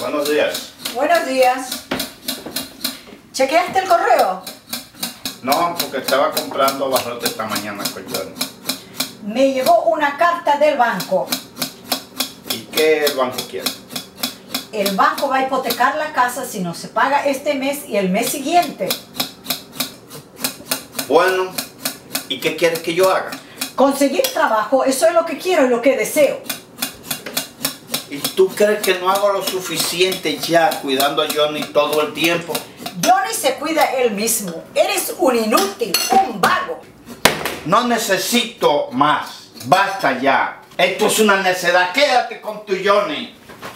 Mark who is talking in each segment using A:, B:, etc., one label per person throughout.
A: Buenos días.
B: Buenos días. ¿Chequeaste el correo?
A: No, porque estaba comprando barrotes esta mañana con Johnny.
B: Me llegó una carta del banco.
A: ¿Y qué el banco quiere?
B: El banco va a hipotecar la casa si no se paga este mes y el mes siguiente.
A: Bueno, ¿y qué quieres que yo haga?
B: Conseguir trabajo, eso es lo que quiero y lo que deseo.
A: ¿Y tú crees que no hago lo suficiente ya cuidando a Johnny todo el tiempo?
B: Johnny se cuida él mismo. Eres un inútil, un vago.
A: No necesito más. Basta ya. Esto es una necedad. Quédate con tu Johnny.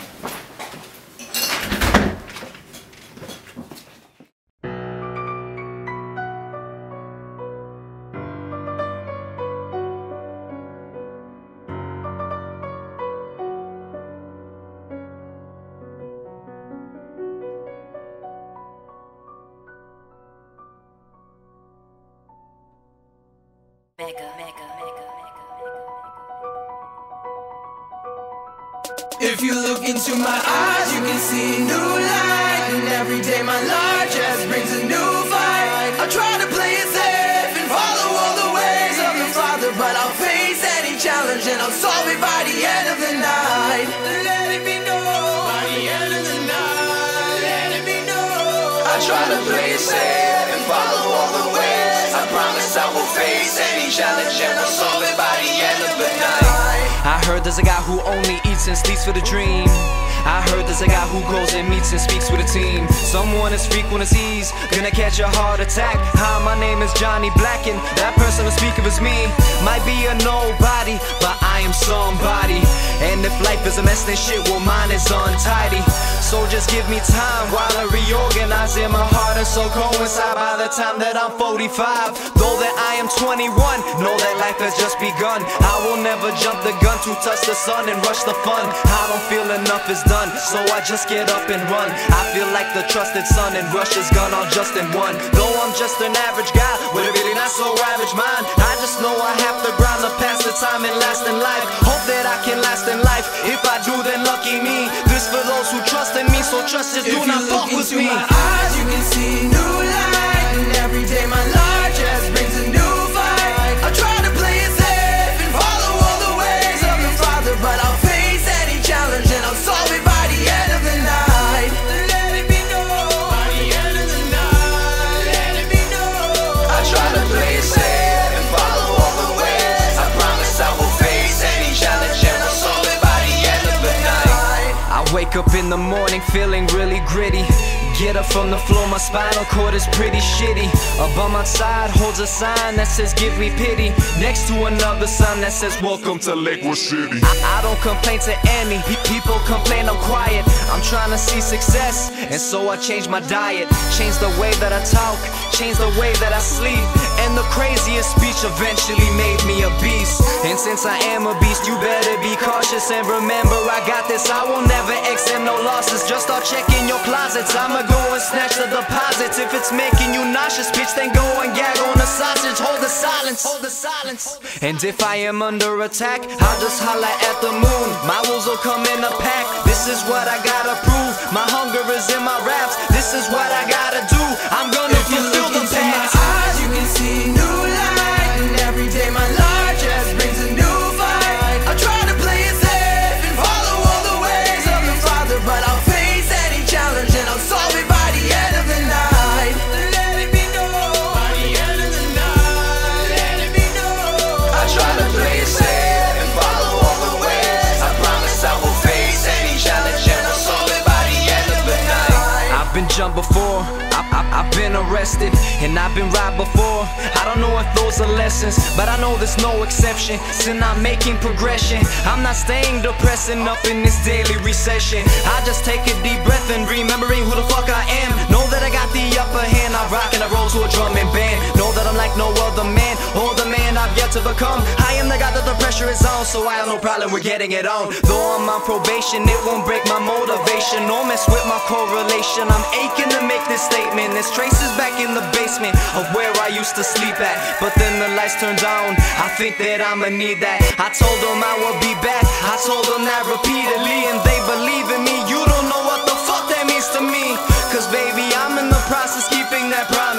C: If you look into my eyes, you can see new light. And every day my life just brings a new fight. I try to play it safe and follow all the ways of the Father, but I'll face any challenge and I'll solve it by the end of the night. Let it be known by the end of the night. Let it be known. I try to play it safe and follow all the ways. I promise I will face any challenge and I'll solve it by the end of the night.
D: I heard there's a guy who only eats and sleeps for the dream. I heard there's a guy who goes and meets and speaks with a team. Someone as frequent as he's gonna catch a heart attack. Hi, my name is Johnny Black, and that person to speak of is me. Might be a nobody, but I am somebody. And if life is a mess, then shit, well mine is untidy. So just give me time while I reorganize in my heart and soul coincide by the time that I'm 45. Though that I am 21, know that life has just begun. I will never jump the gun to touch the sun and rush the fun. I don't feel enough is done, so I just get up and run. I feel like the trusted son and rush is gone all just in one. Though I'm just an average guy with a really not so average mind, I just know I have to grind to pass the time and last in life. Hope that I can last in life. If I do, then lucky me. This for those who trust in me, so trust just do not fuck with me.
C: If you look into my eyes, you can see new light. And every day my life just brings a new fight. I try to play it safe and follow all the ways of the Father, but I'll face any challenge and I'll solve it by the end of the night. Let it be known by the end of the night. Let it be known. I try to play it safe and follow all the ways. I promise I will face any challenge and I'll solve it by the end of the night.
D: I wake up in the morning feeling really gritty. Get up from the floor, my spinal cord is pretty shitty. Up on my side holds a sign that says give me pity. Next to another sign that says welcome to Lakewood City. I don't complain to any, people complain I'm quiet. I'm trying to see success, and so I change my diet. Change the way that I talk, change the way that I sleep. And the craziest speech eventually made me a beast. And since I am a beast, you better be cautious. And remember, I got this, I will never accept no losses. Just start checking your closets, I'ma go and snatch the deposits. If it's making you nauseous, bitch, then go and gag on the sausage. Hold the silence, hold the silence. And if I am under attack, I'll just holla at the moon. My wolves will come in a pack. This is what I gotta prove. My hunger is in my raps. This is what I gotta do. I'm gonna fulfill the past.
C: You can see new light, and every day my life just brings a new fight. I try to play it safe and follow all the ways of the Father, but I'll face any challenge and I'll solve it by the end of the night. Let it be known by the end of the night. Let it be known. I try to play it safe and follow all the ways. I promise I will face any challenge and I'll solve it by the end of the night.
D: I've been jumped before, I've been arrested, and I've been robbed before. I don't know if those are lessons, but I know there's no exception. Still not making progression. I'm not staying depressed enough in this daily recession. I just take a deep breath and remembering who the fuck I am. Know that I got the upper hand. I rock and I roll to a drum and band. Know that I'm like no other man, or the man I've yet to become. I am the guy that the pressure is on, so I have no problem with getting it on. Though I'm on probation, it won't break my motivation or mess with my correlation. I'm aching to make this statement. There's traces back in the basement of where I used to sleep at, but then the lights turned on. I think that I'ma need that. I told them I would be back, I told them that repeatedly, and they believe in me. You don't know what the fuck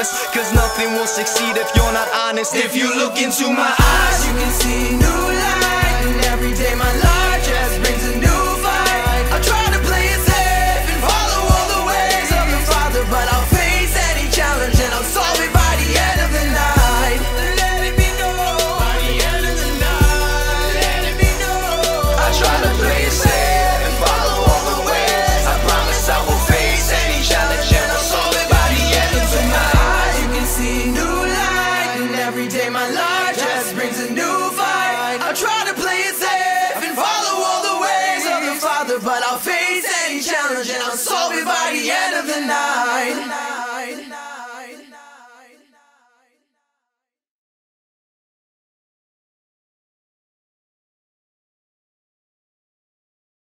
D: flawless, cause nothing will succeed if you're not honest. If you look into my eyes,
C: You can see new light, and every day my Lord just brings a new fight. I try to play it safe and follow all the ways of the Father, but I'll face any challenge and I'll solve it by the end of the night. Let it be known by the end of the night. Let it be known.
D: I try to play it safe and follow all the ways. I promise I will face any challenge and I'll solve it by the end of the night.
C: You can see new light, and every day my Lord just brings a new fight. I'll try to play it safe and follow all the ways of the Father, but I'll face any challenge and I'll solve it by the end of the night.